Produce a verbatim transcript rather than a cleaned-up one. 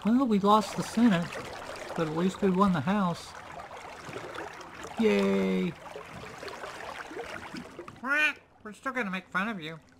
Well, we lost the Senate, but at least we won the House. Yay! Quack! We're still gonna make fun of you.